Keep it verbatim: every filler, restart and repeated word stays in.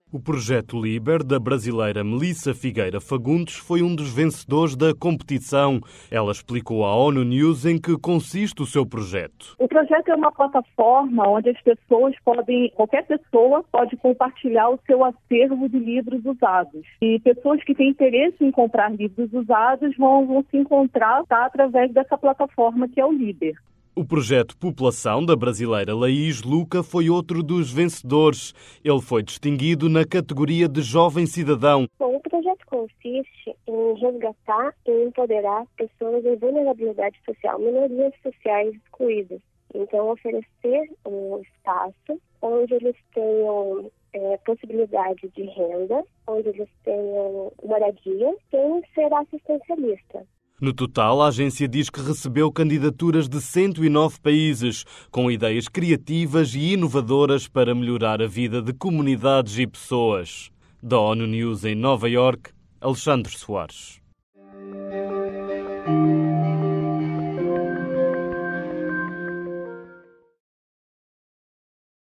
O projeto Liber, da brasileira Melissa Figueira Fagundes, foi um dos vencedores da competição. Ela explicou à ONU News em que consiste o seu projeto. O projeto é uma plataforma onde as pessoas podem, qualquer pessoa pode compartilhar o seu acervo de livros usados. E pessoas que têm interesse em comprar livros usados vão, vão se encontrar tá, através dessa plataforma que é o Liber. O projeto População, da brasileira Laís Luca, foi outro dos vencedores. Ele foi distinguido na categoria de Jovem Cidadão. Bom, o projeto consiste em resgatar e empoderar pessoas em vulnerabilidade social, minorias sociais excluídas. Então, oferecer um espaço onde eles tenham é, possibilidade de renda, onde eles tenham moradia, sem ser assistencialista. No total, a agência diz que recebeu candidaturas de cento e nove países, com ideias criativas e inovadoras para melhorar a vida de comunidades e pessoas. Da ONU News em Nova Iorque, Alexandre Soares.